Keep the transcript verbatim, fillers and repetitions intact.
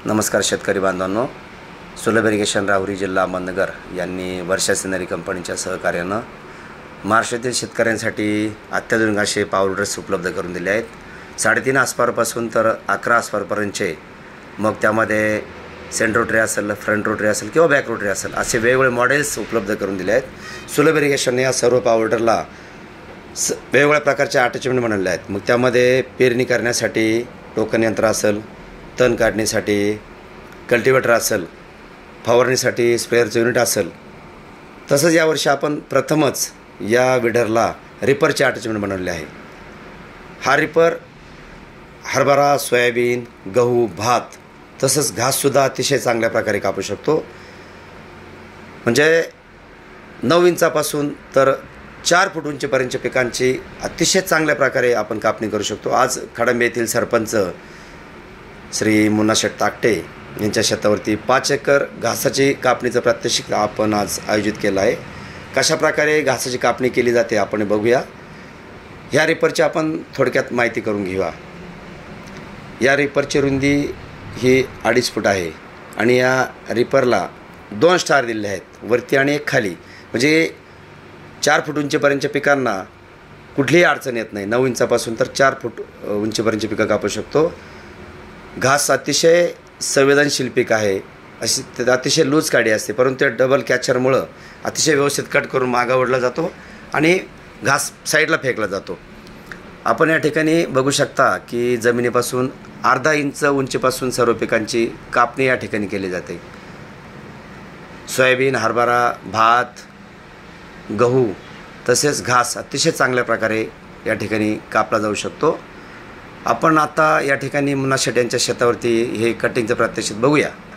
नमस्कार शेतकरी बांधवांनो, सुलभ इरिगेशन राहुरी जिल्हा अहमदनगर यांनी वर्षा सिनरी कंपनीच्या सहकार्यानं महाराष्ट्रातील शेतकऱ्यांसाठी अत्याधुनिक असे पॉवर ड्रेस उपलब्ध करून दिले आहेत। साडेतीन आसपारपासून तर अकरा आसपारपर्यंतचे, मग त्यामध्ये सेंटर रोटरी असेल, फ्रंट रोटरी असेल किंवा बॅक रोटरी असेल, असे वेगवेगळे मॉडेल्स उपलब्ध करून दिले आहेत। सुलभ इरिगेशनने या सर्व पॉवर ड्रेसला स वेगवेगळ्या प्रकारचे अटॅचमेंट बनवले आहेत। मग त्यामध्ये पेरणी करण्यासाठी टोकन यंत्र असेल, तण काढणीसाठी कल्टिवेटर असेल, फवारणीसाठी स्प्रेअरचं युनिट असेल। तसंच यावर्षी आपण प्रथमच या विडरला रिपरचे अटॅचमेंट बनवले आहे। हा रिपर हरभरा, सोयाबीन, गहू, भात तसंच घाससुद्धा अतिशय चांगल्या प्रकारे कापू शकतो। म्हणजे नऊ इंचापासून तर चार फूट उंचीपर्यंतच्या पिकांची अतिशय चांगल्या प्रकारे आपण कापणी करू शकतो। आज खडंबे येथील सरपंच श्री मुन्नाशेठ ताकटे यांच्या शेतावरती पाच एकर घासाची कापणीचं प्रात्यक्षिक आपण आज आयोजित केलं आहे। कशा प्रकारे घासाची कापणी केली जाते आपण बघूया। ह्या रिपरची आपण थोडक्यात माहिती करून घेऊया। या रिपरची रुंदी ही अडीच फूट आहे आणि या रिपरला दोन स्टार दिले आहेत, वरती आणि एक खाली। म्हणजे चार फूट उंचीपर्यंतच्या पिकांना कुठलीही अडचण येत नाही। नऊ इंचापासून तर चार फूट उंचीपर्यंतची पिकं कापू शकतो। घास अतिशय संवेदनशील पीक आहे, अशी अतिशय लूज काडी असते, परंतु डबल कॅचरमुळं अतिशय व्यवस्थित कट करून मागं ओढला जातो आणि घास साईडला फेकला जातो। आपण या ठिकाणी बघू शकता की जमिनीपासून अर्धा इंच उंचीपासून सर्व पिकांची कापणी या ठिकाणी केली जाते। सोयाबीन, हरभरा, भात, गहू तसेच घास अतिशय चांगल्या प्रकारे या ठिकाणी कापला जाऊ शकतो। आपण आता या ठिकाणी मुन्नाशेठ यांच्या शेतावरती हे कटिंगचं प्रात्यक्षिक बघूया।